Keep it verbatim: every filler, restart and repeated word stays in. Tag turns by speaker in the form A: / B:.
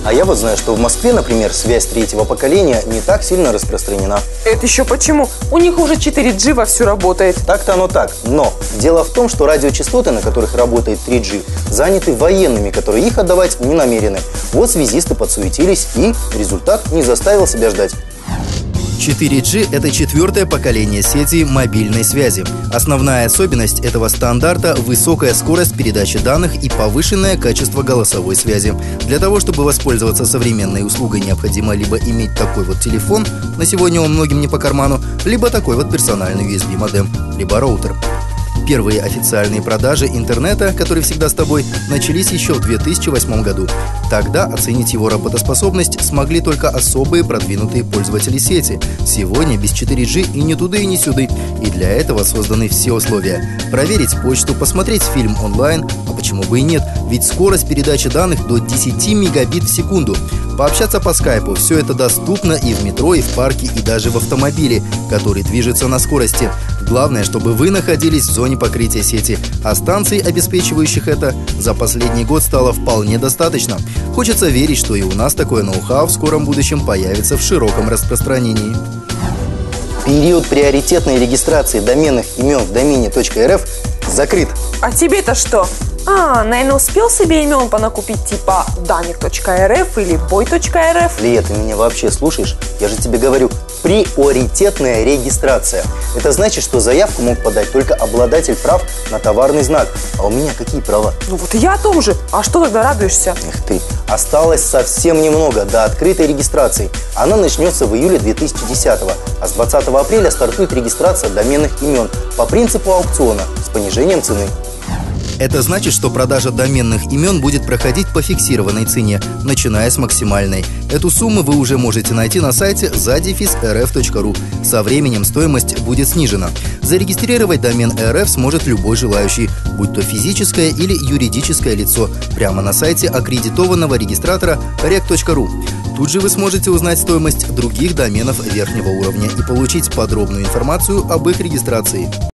A: А я вот знаю, что в Москве, например, связь третьего поколения не так сильно распространена.
B: Это еще почему? У них уже четыре джи вовсю работает.
A: Так-то оно так. Но дело в том, что радиочастоты, на которых работает три джи, заняты военными, которые их отдавать не намерены. Вот связисты подсуетились, и результат не заставил себя ждать.
C: четыре джи – это четвертое поколение сети мобильной связи. Основная особенность этого стандарта – высокая скорость передачи данных и повышенное качество голосовой связи. Для того, чтобы воспользоваться современной услугой, необходимо либо иметь такой вот телефон, на сегодня он многим не по карману, либо такой вот персональный ю эс би-модем, либо роутер. Первые официальные продажи интернета, который всегда с тобой, начались еще в две тысячи восьмом году. Тогда оценить его работоспособность смогли только особые продвинутые пользователи сети. Сегодня без четыре джи и ни туды, и ни сюды. И для этого созданы все условия. Проверить почту, посмотреть фильм онлайн, а почему бы и нет? Ведь скорость передачи данных до десяти мегабит в секунду. Пообщаться по скайпу – все это доступно и в метро, и в парке, и даже в автомобиле, который движется на скорости. Главное, чтобы вы находились в зоне покрытия сети, а станций, обеспечивающих это, за последний год стало вполне достаточно. Хочется верить, что и у нас такое ноу-хау в скором будущем появится в широком распространении.
A: Период приоритетной регистрации доменных имен в домене .рф закрыт.
B: А тебе-то что? А, наверное, успел себе имен понакупить типа даник.рф или бой.рф?
A: Лия, ты меня вообще слушаешь? Я же тебе говорю, приоритетная регистрация. Это значит, что заявку мог подать только обладатель прав на товарный знак. А у меня какие права?
B: Ну вот и я о том же. А что тогда радуешься?
A: Эх ты, осталось совсем немного до открытой регистрации. Она начнется в июле две тысячи десятого, а с двадцатого апреля стартует регистрация доменных имен по принципу аукциона с понижением цены.
C: Это значит, что продажа доменных имен будет проходить по фиксированной цене, начиная с максимальной. Эту сумму вы уже можете найти на сайте задефис рф точка ру. Со временем стоимость будет снижена. Зарегистрировать домен РФ сможет любой желающий, будь то физическое или юридическое лицо, прямо на сайте аккредитованного регистратора рек точка ру. Тут же вы сможете узнать стоимость других доменов верхнего уровня и получить подробную информацию об их регистрации.